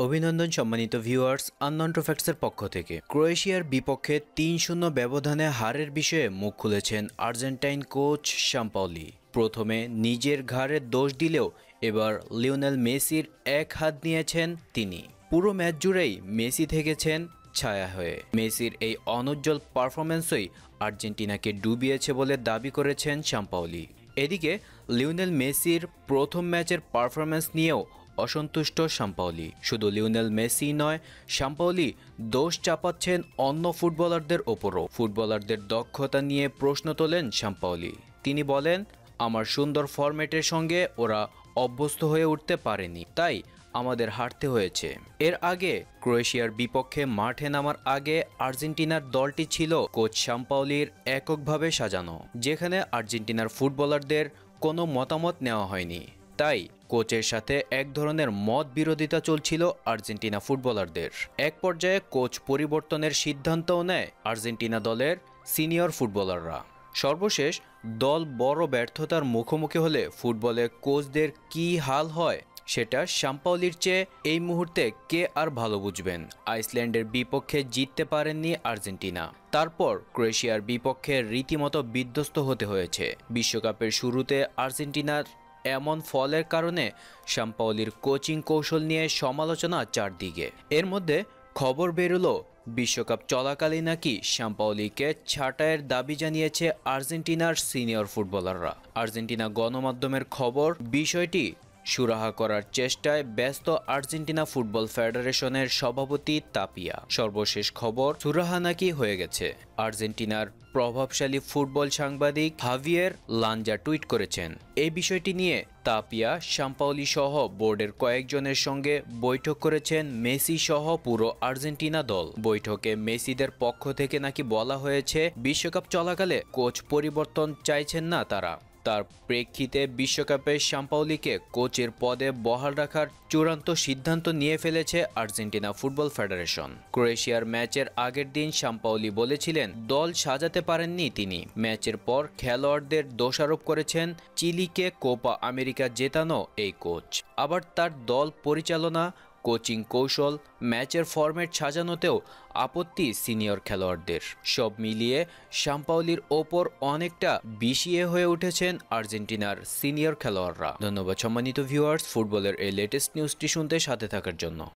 অভিনন্দন সম্মানিত viewers, unknown ট্রফ্যাক্টসের পক্ষ থেকে। ক্রোয়েশিয়ার বিপক্ষে ৩-০ ব্যবধানে হারের বিষয়ে মুখ খুলেছেন আর্জেন্টাইন কোচ সাম্পাওলি। প্রথমে নিজের ঘাড়ে দোষ দিলেও এবার লিওনেল মেসির এক হাত নিয়েছেন তিনি। পুরো ম্যাচ জুড়েই মেসি থেকেছেন ছায়া হয়ে। মেসির এই অনুজ্জ্বল পারফরম্যান্সই আর্জেন্টিনাকে ডুবিয়েছে বলে দাবি করেছেন সাম্পাওলি। এদিকে লিওনেল মেসির প্রথম ম্যাচের পারফরম্যান্স নিয়েও অসন্তুষ্ট সাম্পাওলি। শুধু লিওনেল মেসি নয়, সাম্পাওলি দোষ চাপাচ্ছেন অন্য ফুটবলারদের ওপরও। ফুটবলারদের দক্ষতা নিয়ে প্রশ্ন তোলেন সাম্পাওলি। তিনি বলেন, আমার সুন্দর ফরম্যাটের সঙ্গে ওরা অভ্যস্ত হয়ে উঠতে পারেনি, তাই আমাদের হারতে হয়েছে। এর আগে ক্রোয়েশিয়ার বিপক্ষে মাঠে নামার আগে আর্জেন্টিনার দলটি ছিল কোচ সাম্পাওলির এককভাবে সাজানো, যেখানে আর্জেন্টিনার ফুটবলারদের কোনো মতামত নেওয়া হয়নি। তাই কোচের সাথে এক ধরনের মত বিরোধিতা চলছিল আর্জেন্টিনা ফুটবলারদের। এক পর্যায়ে কোচ পরিবর্তনের সিদ্ধান্তও নেয় আর্জেন্টিনা দলের সিনিয়র ফুটবলাররা। সর্বশেষ দল বড় ব্যর্থতার মুখোমুখি হলে ফুটবলে কোচদের কী হাল হয় সেটা সাম্পাওলির চেয়ে এই মুহূর্তে কে আর ভালো বুঝবেন। আইসল্যান্ডের বিপক্ষে জিততে পারেননি আর্জেন্টিনা, তারপর ক্রোয়েশিয়ার বিপক্ষে রীতিমতো বিধ্বস্ত হতে হয়েছে। বিশ্বকাপের শুরুতে আর্জেন্টিনার এমন ফলের কারণে সাম্পাওলির কোচিং কৌশল নিয়ে সমালোচনা চারদিকে। এর মধ্যে খবর বেরোলো বিশ্বকাপ চলাকালীন নাকি সাম্পাওলিকে ছাঁটাইয়ের দাবি জানিয়েছে আর্জেন্টিনার সিনিয়র ফুটবলাররা। আর্জেন্টিনা গণমাধ্যমের খবর, বিষয়টি সুরাহা করার চেষ্টায় ব্যস্ত আর্জেন্টিনা ফুটবল ফেডারেশনের সভাপতি তাপিয়া। সর্বশেষ খবর, সুরাহা নাকি হয়ে গেছে। আর্জেন্টিনার প্রভাবশালী ফুটবল সাংবাদিক হাভিয়ের লানজা টুইট করেছেন। এই বিষয়টি নিয়ে তাপিয়া সাম্পাওলি সহ বোর্ডের কয়েকজনের সঙ্গে বৈঠক করেছেন মেসি সহ পুরো আর্জেন্টিনা দল। বৈঠকে মেসিদের পক্ষ থেকে নাকি বলা হয়েছে বিশ্বকাপ চলাকালে কোচ পরিবর্তন চাইছেন না তারা। তার প্রেক্ষিতে বিশ্বকাপে সাম্পাওলিকে কোচের পদে বহাল রাখার চূড়ান্ত সিদ্ধান্ত নিয়ে ফেলেছে আর্জেন্টিনা ফুটবল ফেডারেশন। ক্রোয়েশিয়ার ম্যাচের আগের দিন সাম্পাওলি বলেছিলেন দল সাজাতে পারেননি তিনি। ম্যাচের পর খেলোয়াড়দের দোষারোপ করেছেন চিলিকে কোপা আমেরিকা জেতানো এই কোচ। আবার তার দল পরিচালনা, কোচিং কৌশল, ম্যাচের ফরম্যাট সাজানোতেও আপত্তি সিনিয়র খেলোয়াড়দের। সব মিলিয়ে সাম্পাওলির ওপর অনেকটা বিষিয়ে হয়ে উঠেছেন আর্জেন্টিনার সিনিয়র খেলোয়াড়রা। ধন্যবাদ সম্মানিত ভিউয়ার্স, ফুটবলের এই লেটেস্ট নিউজটি শুনতে সাথে থাকার জন্য।